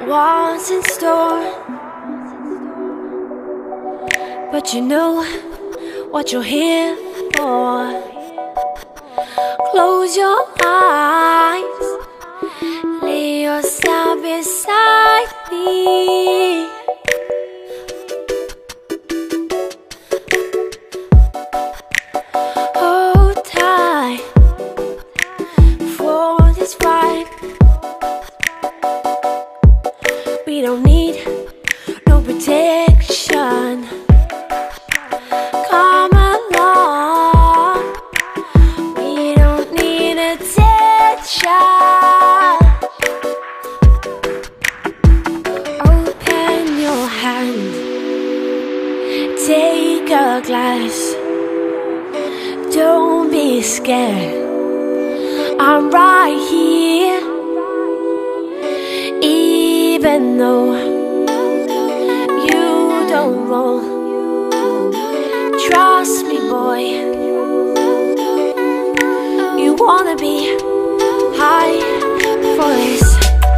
what's in store, but you know what you're here for. Close your eyes, lay yourself beside me. Hold tight for this ride. We don't need no protection. Come along, we don't need attention. Open your hand, take a glass. Don't be scared, I'm right here. Even though you don't roll, trust me boy, you wanna be high for this.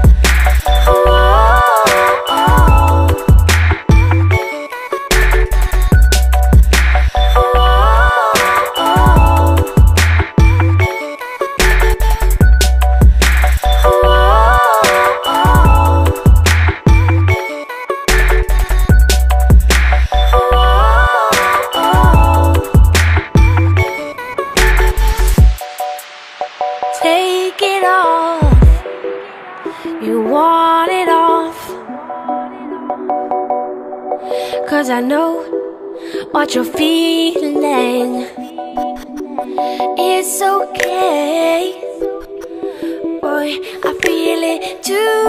Take it off, you want it off, 'cause I know what you're feeling. It's okay, boy, I feel it too.